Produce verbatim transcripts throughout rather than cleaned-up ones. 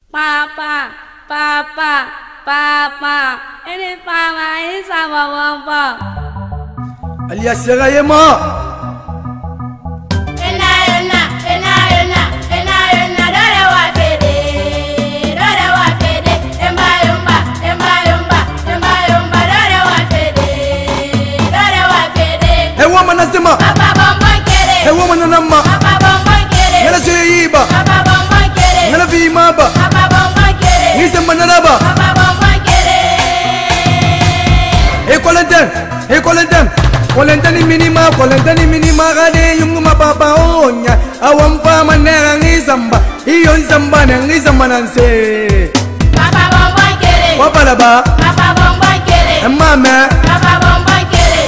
Papa, papa, papa. Ini papa ini sama papa. Alias Serayema. Ena ena ena ena ena ena dole wa fede, dole wa fede. Emba emba emba emba emba emba dole wa fede, dole wa fede. Hey woman nasema. Papa bomba kere. Hey woman nanama. Papa bomba kere. Ngala seyiba. Papa bomba kere. Ngala vimaba. Papa bomba kere. Ngise manaraba. Papa bomba kere. Hey Colenten. Hey Colenten. Kolentani minima, kolentani minima gade yung mapapa onya. Awam pa manera ngizamba, iyon zamba ngizamba nanse. Papa bomba kere. Wapala ba? Papa bomba kere. Mama. Papa bomba kere.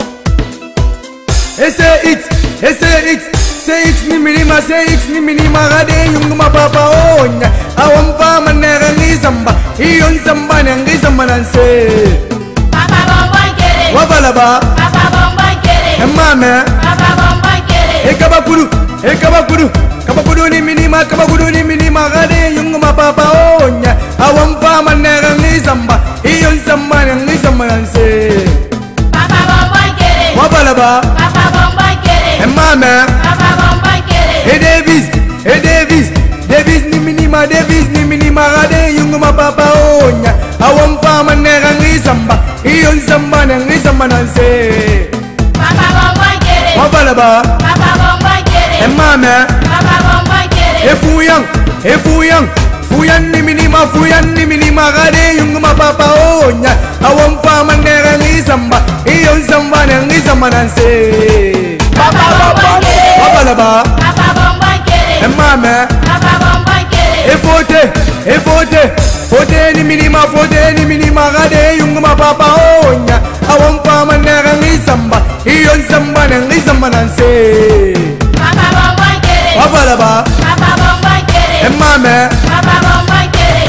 Say it, say it, say it ni minima, say it ni minima gade yung mapapa onya. Awam pa manera ngizamba, iyon zamba ngizamba nanse. Papa bomba kere. Wapala ba? Papa bomba kere. Mama. Papa bomba kere. Hey kabakuru, hey kabakuru, kabakuru ni minima, kabakuru ni minima gade yung mapapa onya. Awam pa manera ngizamba, iyon zamba ngizamba nanse. Papa bomba kere. Wapala ba? Papa bomba kere. Mama. Papa bomba kere. Hey Davis, hey Davis, Davis ni minima, Davis ni minima gade yung mapapa onya. Awam pa manera ngizamba, iyon zamba ngizamba nanse. Papa bomba kere. Wapala ba? Papa bomba kere. Mama. Papa bomba kere. Hey Fuyang, hey Fuyang, Fuyan ni minima, Fuyan ni minima gade yung mapapa onya. Awam pa manera ngizamba, iyon zamba ngizamba nanse. Papa bomba kere. Wapala ba? Papa bomba kere. Mama. Papa bomba kere. Hey Fote, hey Fote, Fote ni minima, Fote ni minima gade yung mapapa onya. Awam pa manera ngizamba, iyon zamba ngizamba nanse. Papa bomba kere. Wapala ba? Papa bomba kere. Mama. Papa bomba kere.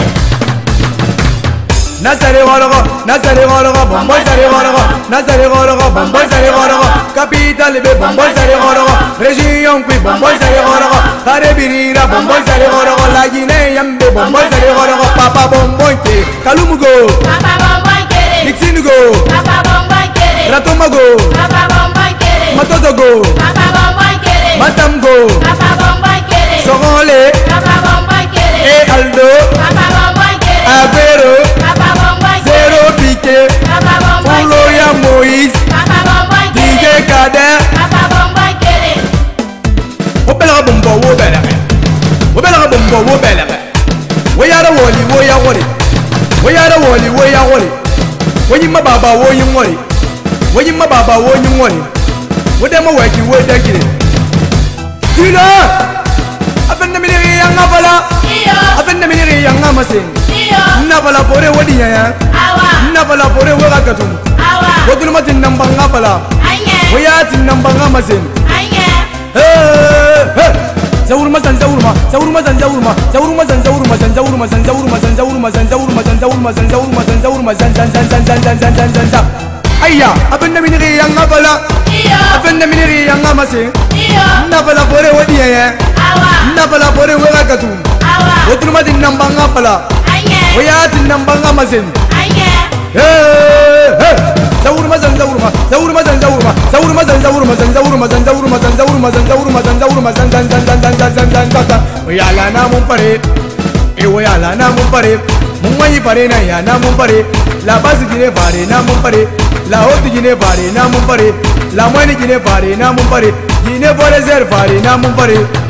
Nazare gorogo, Nazare gorogo, bomboy sare gorogo, Nazare gorogo, bomboy sare gorogo, capital be bomboy sare gorogo, région qui bomboy sare gorogo, Kare birira bomboy sare gorogo, la Guinée yambe bomboy sare gorogo, papa bomboy te, Kalumugo, Papa bomba kere. Nixinugo, Papa bomba kere. Ratomago, Papa bomba kere. Matotogo, Papa bomba kere. Matamgo, Papa bomba kere. Sogole, Papa bomba kere. et Aldo, Papa bomba kere. Avero, Papa bomba kere. Zero Piqué, Papa bomba kere. Florian Moïse, Papa bomba D J kere. Kader. Papa bomba kere. Wobela bombo wobela wobela bombo wobela woyara woli woya woli woyara woli woya woli woyima baba woyin woli woyima baba woyin woli wodema waki wodakire tila afenda miniri yanga bala Iyo. afenda miniri yanga masen Iyo. nabala pore wodinya ya Awa. nabala pore wagatum Awa. wodulma tin nambanga bala Anye. woya tin nambanga masen Anye. Zaurma san zaurma zaurma san zaurma zaurma san zaurma san zaurma san zaurma san zaurma san zaurma san zaurma san zaurma san zaurma san san san san san san san san san san ayya abinda miniri yanga bala Iyo. abinda miniri yanga mase Iyo. nabala pore wodiya ya Awa. nabala pore wega katu Awa. wotulma din nambanga bala Anye. waya tin nambanga masen Anye. zaurma san zaurma zaurma san zaurma zaurma san zaurma san zaurma san zaurma san zaurma san zaurma san zaurma san san san san san san san san san san wayala na mun pare e wayala na mun pare mun wani pare na ya na mun pare la base gine pare na mun pare la haute gine pare na mun pare la moyenne gine pare na mun pare gine forestière pare na mun pare